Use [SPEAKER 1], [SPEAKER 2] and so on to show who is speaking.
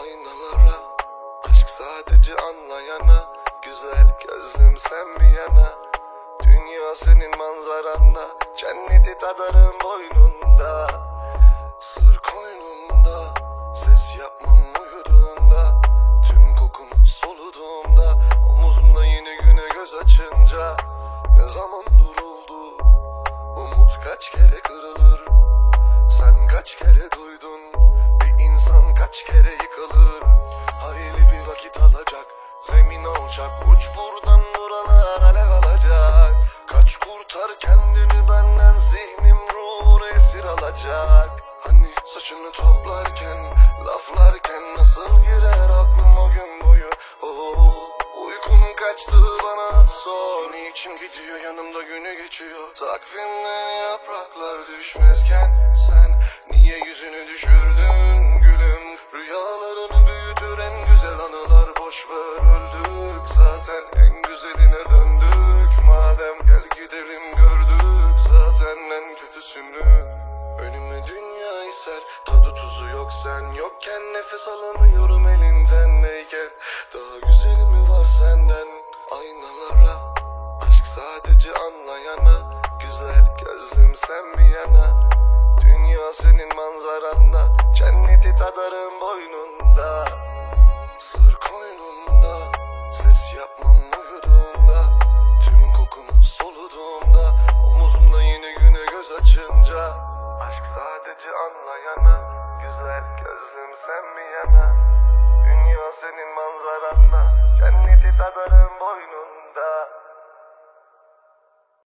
[SPEAKER 1] aynalara, aşk sadece anlayana, güzel gözlüm sen bir yana. Dünya senin manzaranda, cenneti tadarım boynunda. Sır koynunda, ses yapmam uyuduğunda, tüm kokunu soluduğumda, omuzumda yine güne göz açınca. Ne zaman duruldu, umut kaç kere kırılır, sen kaç kere duydun, bir insan kaç kere yıkılır. Hayli bir vakit alacak, zemin alacak, uç buradan buralar alev alacak. Kaç kurtar kendini benden, zihnim ruhunu esir alacak. Hani saçını toplarken, laflarken nasıl girer aklım o gün boyu. Uykum kaçtı bana sor, niçin gidiyor yanımda günü geçiyor. Takvimden yapraklar düşmezken sen niye yüzünü düşürdün gülüm. Rüyalarını büyütür en güzel anılar, boşver öldük zaten en güzeline döndük. Madem gel gidelim, gördük zaten en kötüsünü. Önüme dünya iser, tadı tuzu yok sen yokken, nefes alamıyorum elinden neyken. Daha güzeli mi var senden? Aynalara, aşk sadece anlayana, güzel gözlüm sen bir yana. Dünya senin manzaranda, cenneti tadarım boynunda.